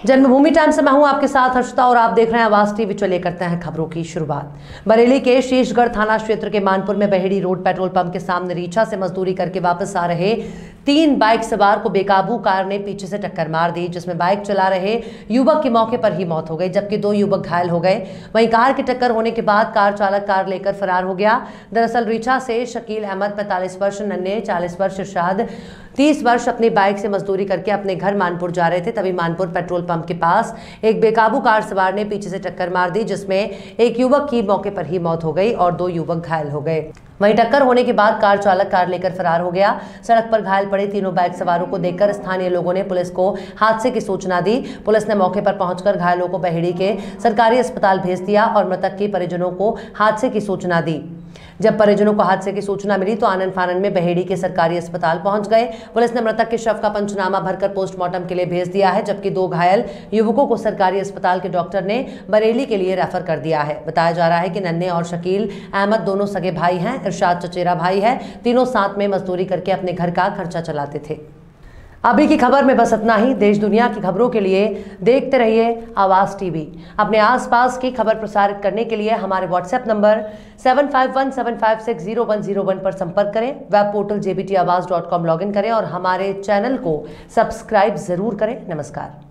जन्मभूमि time से मैं हूं आपके साथ हर्षिता और आप देख रहे हैं आवाज टीवी। चले करते हैं खबरों की शुरुआत। बरेली के शीशगढ़ थाना क्षेत्र के मानपुर में बहेड़ी रोड पेट्रोल पंप के सामने रीछा से मजदूरी करके वापस आ रहे 3 बाइक सवार को बेकाबू कार ने पीछे से टक्कर मार दी, जिसमें बाइक चला रहे युवक की मौके पर ही मौत हो गई, जबकि 2 युवक घायल हो गए। वहीं कार की टक्कर होने के बाद कार चालक कार लेकर फरार हो गया। दरअसल रीछा से शकील अहमद 45 वर्ष, नन्हे 40 वर्ष, इरशाद 30 वर्ष अपनी बाइक से मजदूरी करके अपने घर मानपुर जा रहे थे। तभी मानपुर पेट्रोल पंप के पास एक बेकाबू कार सवार ने पीछे से टक्कर मार दी, जिसमें एक युवक की मौके पर ही मौत हो गई और 2 युवक घायल हो गए। वहीं टक्कर होने के बाद कार चालक कार लेकर फरार हो गया। सड़क पर घायल पड़े तीनों बाइक सवारों को देखकर स्थानीय लोगों ने पुलिस को हादसे की सूचना दी। पुलिस ने मौके पर पहुंचकर घायलों को बहेड़ी के सरकारी अस्पताल भेज दिया और मृतक के परिजनों को हादसे की सूचना दी। जब परिजनों को हादसे की सूचना मिली तो आनन फानन में बहेड़ी के सरकारी अस्पताल पहुंच गए। पुलिस ने मृतक के शव का पंचनामा भरकर पोस्टमार्टम के लिए भेज दिया है, जबकि 2 घायल युवकों को सरकारी अस्पताल के डॉक्टर ने बरेली के लिए रेफर कर दिया है। बताया जा रहा है कि नन्हे और शकील अहमद दोनों सगे भाई हैं। इरशाद चचेरा भाई है। तीनों साथ में मजदूरी करके अपने घर का खर्चा चलाते थे। अभी की खबर में बस इतना ही। देश दुनिया की खबरों के लिए देखते रहिए आवाज टीवी। अपने आसपास की खबर प्रसारित करने के लिए हमारे व्हाट्सएप नंबर 7517560101 पर संपर्क करें। वेब पोर्टल jbtawaz.com लॉगिन करें और हमारे चैनल को सब्सक्राइब जरूर करें। नमस्कार।